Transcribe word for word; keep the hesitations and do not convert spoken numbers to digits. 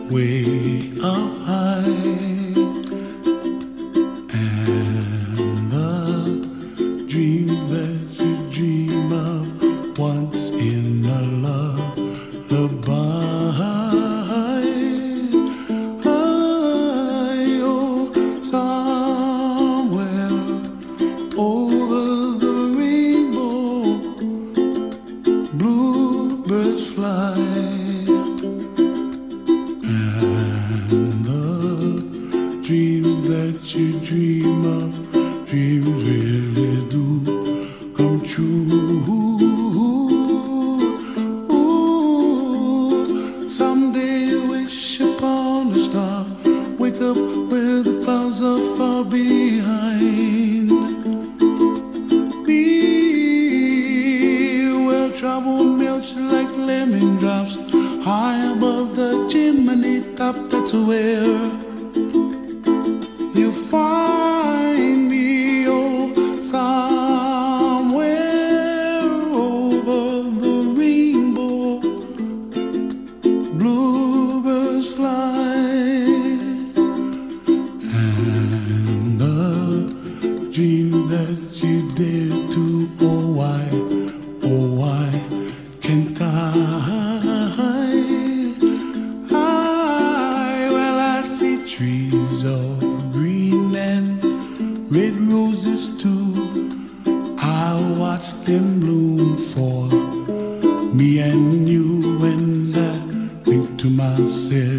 way up high, and the dreams that you dream of once in a lullaby. I, oh, somewhere over the rainbow, bluebirds fly. Dreams that you dream of, dreams really do come true. Ooh, someday wish upon a star, wake up where the clouds are far behind me, where trouble melts like lemon drops high above the chimney top. That's where you find me, oh, somewhere over the rainbow, bluebirds fly, and the dreams that you dare to, oh why, oh why can't I? I, well, I see trees of green and red roses too. I watch them bloom for me and you, and I think to myself,